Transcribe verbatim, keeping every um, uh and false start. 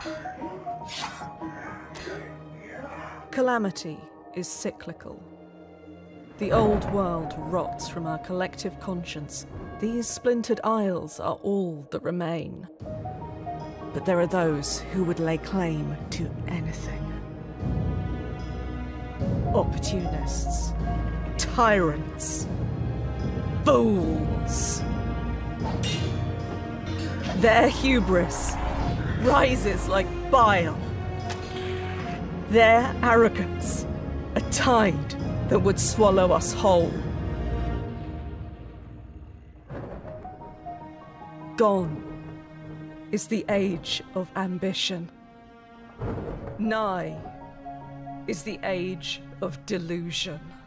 Calamity is cyclical. The old world rots from our collective conscience. These splintered isles are all that remain. But there are those who would lay claim to anything. Opportunists, tyrants, fools. Their hubris rises like bile. Their arrogance, a tide that would swallow us whole. Gone is the age of ambition. Nigh is the age of delusion.